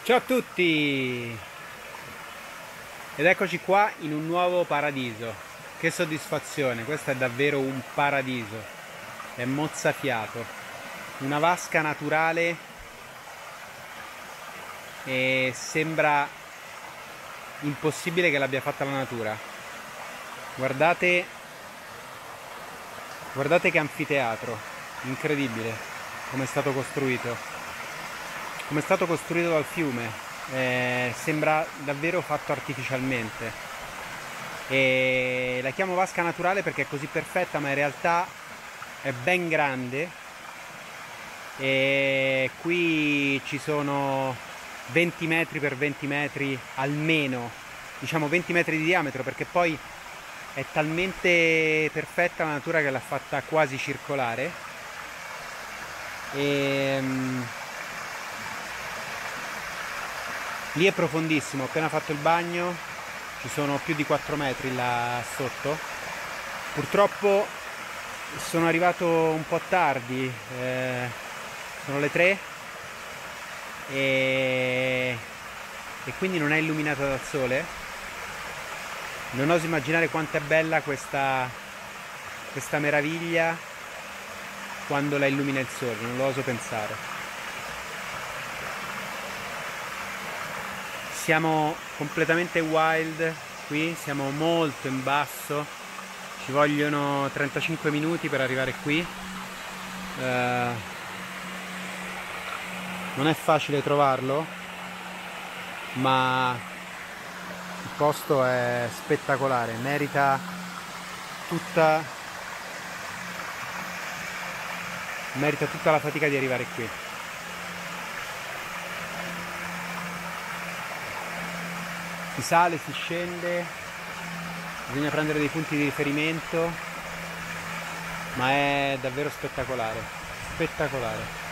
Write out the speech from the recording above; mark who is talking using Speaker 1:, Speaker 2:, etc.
Speaker 1: Ciao a tutti! Ed eccoci qua in un nuovo paradiso. Che soddisfazione, questo è davvero un paradiso. È mozzafiato. Una vasca naturale e sembra impossibile che l'abbia fatta la natura. Guardate, guardate che anfiteatro, incredibile come è stato costruito. Come è stato costruito dal fiume, sembra davvero fatto artificialmente. E la chiamo vasca naturale perché è così perfetta, ma in realtà è ben grande. E qui ci sono 20 metri per 20 metri almeno, diciamo 20 metri di diametro, perché poi è talmente perfetta la natura che l'ha fatta quasi circolare. E lì è profondissimo, ho appena fatto il bagno, ci sono più di 4 metri là sotto. Purtroppo sono arrivato un po' tardi, sono le 3 e quindi non è illuminata dal sole. Non oso immaginare quanto è bella questa meraviglia quando la illumina il sole, non lo oso pensare. Siamo completamente wild qui, siamo molto in basso, ci vogliono 35 minuti per arrivare qui. Non è facile trovarlo, ma il posto è spettacolare, merita tutta la fatica di arrivare qui. Si sale, si scende, bisogna prendere dei punti di riferimento, ma è davvero spettacolare, spettacolare.